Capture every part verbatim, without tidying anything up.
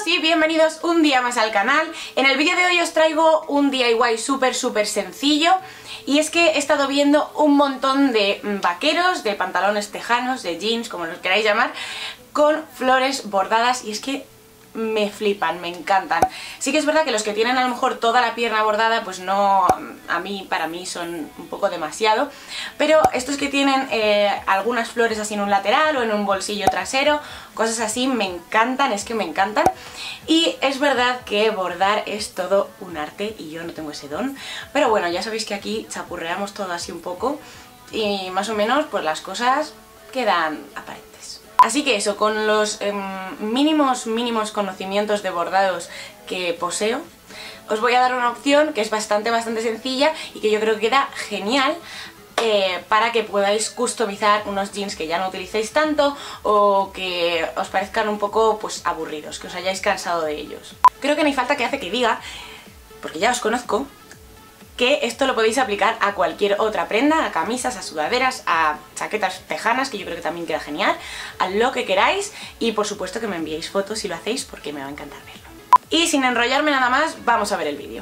y bienvenidos un día más al canal. En el vídeo de hoy os traigo un D I Y súper súper sencillo. Y es que he estado viendo un montón de vaqueros, de pantalones tejanos, de jeans, como los queráis llamar, con flores bordadas, y es que me flipan, me encantan. Sí que es verdad que los que tienen a lo mejor toda la pierna bordada, pues no, a mí, para mí son un poco demasiado, pero estos que tienen eh, algunas flores así en un lateral o en un bolsillo trasero, cosas así, me encantan, es que me encantan. Y es verdad que bordar es todo un arte y yo no tengo ese don, pero bueno, ya sabéis que aquí chapurreamos todo así un poco y más o menos pues las cosas quedan aparentes. Así que eso, con los eh, mínimos, mínimos conocimientos de bordados que poseo, os voy a dar una opción que es bastante, bastante sencilla y que yo creo que queda genial eh, para que podáis customizar unos jeans que ya no utilicéis tanto o que os parezcan un poco pues aburridos, que os hayáis cansado de ellos. Creo que no hay falta que hace que diga, porque ya os conozco, que esto lo podéis aplicar a cualquier otra prenda, a camisas, a sudaderas, a chaquetas tejanas, que yo creo que también queda genial, a lo que queráis, y por supuesto que me enviéis fotos si lo hacéis porque me va a encantar verlo. Y sin enrollarme nada más, vamos a ver el vídeo.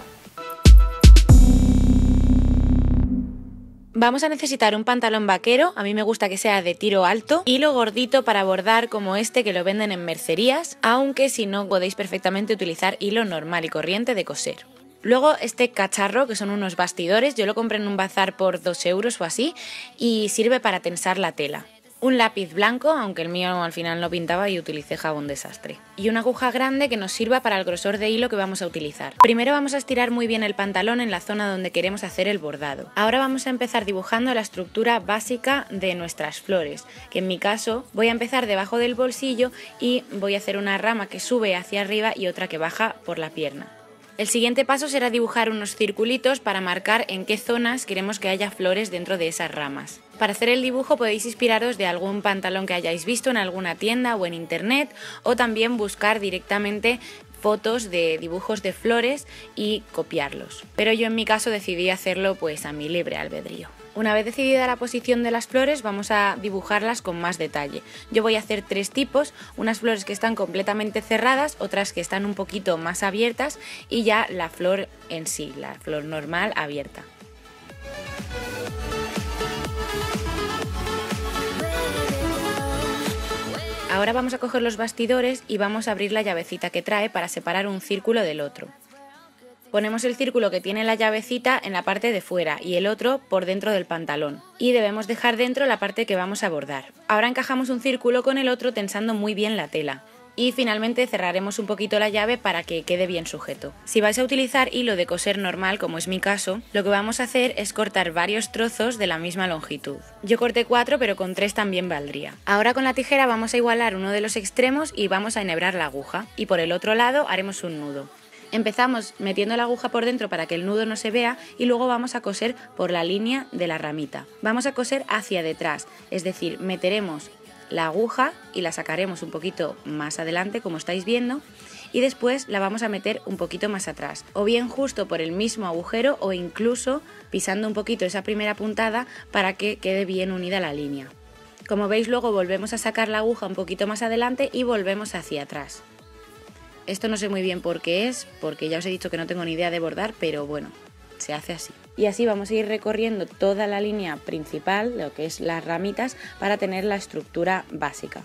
Vamos a necesitar un pantalón vaquero, a mí me gusta que sea de tiro alto, hilo gordito para bordar como este que lo venden en mercerías, aunque si no podéis perfectamente utilizar hilo normal y corriente de coser. Luego este cacharro, que son unos bastidores, yo lo compré en un bazar por dos euros o así, y sirve para tensar la tela. Un lápiz blanco, aunque el mío al final no pintaba y utilicé jabón desastre. Y una aguja grande que nos sirva para el grosor de hilo que vamos a utilizar. Primero vamos a estirar muy bien el pantalón en la zona donde queremos hacer el bordado. Ahora vamos a empezar dibujando la estructura básica de nuestras flores, que en mi caso voy a empezar debajo del bolsillo y voy a hacer una rama que sube hacia arriba y otra que baja por la pierna. El siguiente paso será dibujar unos circulitos para marcar en qué zonas queremos que haya flores dentro de esas ramas. Para hacer el dibujo podéis inspiraros de algún pantalón que hayáis visto en alguna tienda o en internet, o también buscar directamente fotos de dibujos de flores y copiarlos. Pero yo en mi caso decidí hacerlo pues a mi libre albedrío. Una vez decidida la posición de las flores, vamos a dibujarlas con más detalle. Yo voy a hacer tres tipos, unas flores que están completamente cerradas, otras que están un poquito más abiertas y ya la flor en sí, la flor normal abierta. Ahora vamos a coger los bastidores y vamos a abrir la llavecita que trae para separar un círculo del otro. Ponemos el círculo que tiene la llavecita en la parte de fuera y el otro por dentro del pantalón. Y debemos dejar dentro la parte que vamos a bordar. Ahora encajamos un círculo con el otro tensando muy bien la tela. Y finalmente cerraremos un poquito la llave para que quede bien sujeto. Si vais a utilizar hilo de coser normal, como es mi caso, lo que vamos a hacer es cortar varios trozos de la misma longitud. Yo corté cuatro, pero con tres también valdría. Ahora con la tijera vamos a igualar uno de los extremos y vamos a enhebrar la aguja. Y por el otro lado haremos un nudo. Empezamos metiendo la aguja por dentro para que el nudo no se vea y luego vamos a coser por la línea de la ramita. Vamos a coser hacia detrás, es decir, meteremos la aguja y la sacaremos un poquito más adelante, como estáis viendo, y después la vamos a meter un poquito más atrás, o bien justo por el mismo agujero o incluso pisando un poquito esa primera puntada para que quede bien unida la línea. Como veis, luego volvemos a sacar la aguja un poquito más adelante y volvemos hacia atrás. Esto no sé muy bien por qué es, porque ya os he dicho que no tengo ni idea de bordar, pero bueno, se hace así. Y así vamos a ir recorriendo toda la línea principal, lo que es las ramitas, para tener la estructura básica.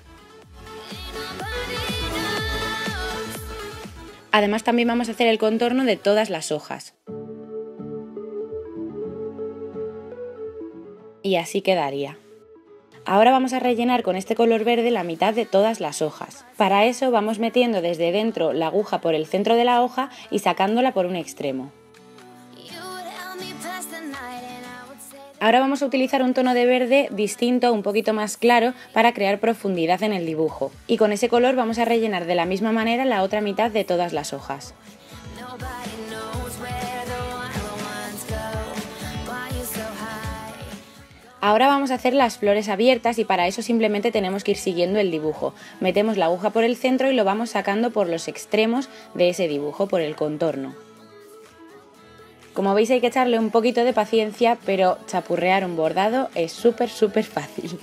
Además también vamos a hacer el contorno de todas las hojas. Y así quedaría. Ahora vamos a rellenar con este color verde la mitad de todas las hojas. Para eso vamos metiendo desde dentro la aguja por el centro de la hoja y sacándola por un extremo. Ahora vamos a utilizar un tono de verde distinto, un poquito más claro, para crear profundidad en el dibujo. Y con ese color vamos a rellenar de la misma manera la otra mitad de todas las hojas. Ahora vamos a hacer las flores abiertas y para eso simplemente tenemos que ir siguiendo el dibujo. Metemos la aguja por el centro y lo vamos sacando por los extremos de ese dibujo, por el contorno. Como veis hay que echarle un poquito de paciencia, pero chapurrear un bordado es súper súper fácil.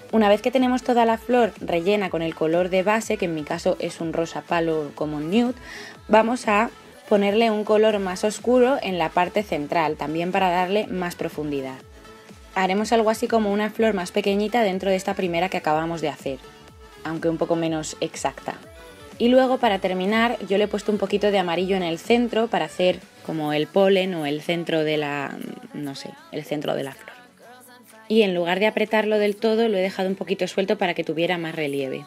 Una vez que tenemos toda la flor rellena con el color de base, que en mi caso es un rosa palo como nude, vamos a ponerle un color más oscuro en la parte central, también para darle más profundidad. Haremos algo así como una flor más pequeñita dentro de esta primera que acabamos de hacer, aunque un poco menos exacta. Y luego, para terminar, yo le he puesto un poquito de amarillo en el centro para hacer como el polen o el centro de la, no sé, el centro de la flor. Y en lugar de apretarlo del todo, lo he dejado un poquito suelto para que tuviera más relieve.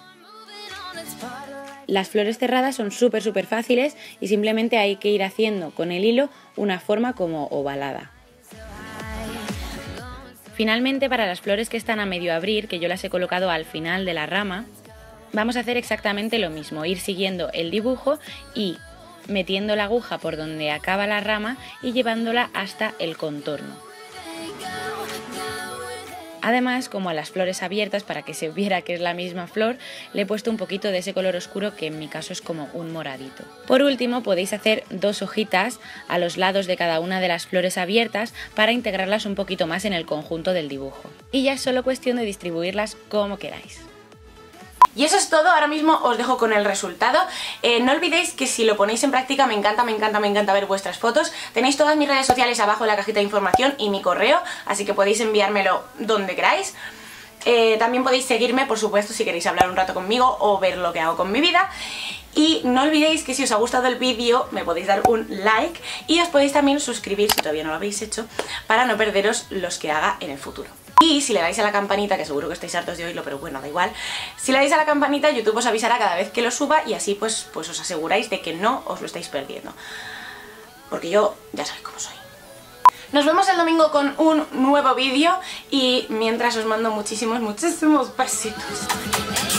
Las flores cerradas son súper súper fáciles y simplemente hay que ir haciendo con el hilo una forma como ovalada. Finalmente, para las flores que están a medio abrir, que yo las he colocado al final de la rama, vamos a hacer exactamente lo mismo, ir siguiendo el dibujo y metiendo la aguja por donde acaba la rama y llevándola hasta el contorno. Además, como a las flores abiertas, para que se viera que es la misma flor, le he puesto un poquito de ese color oscuro que en mi caso es como un moradito. Por último, podéis hacer dos hojitas a los lados de cada una de las flores abiertas para integrarlas un poquito más en el conjunto del dibujo. Y ya es solo cuestión de distribuirlas como queráis. Y eso es todo, ahora mismo os dejo con el resultado. Eh, no olvidéis que si lo ponéis en práctica me encanta, me encanta, me encanta ver vuestras fotos. Tenéis todas mis redes sociales abajo en la cajita de información y mi correo, así que podéis enviármelo donde queráis. Eh, también podéis seguirme, por supuesto, si queréis hablar un rato conmigo o ver lo que hago con mi vida. Y no olvidéis que si os ha gustado el vídeo me podéis dar un like y os podéis también suscribir si todavía no lo habéis hecho para no perderos los que haga en el futuro. Y si le dais a la campanita, que seguro que estáis hartos de oírlo, pero bueno, da igual. Si le dais a la campanita, YouTube os avisará cada vez que lo suba y así pues, pues os aseguráis de que no os lo estáis perdiendo. Porque yo ya sabéis cómo soy. Nos vemos el domingo con un nuevo vídeo y mientras os mando muchísimos, muchísimos besitos.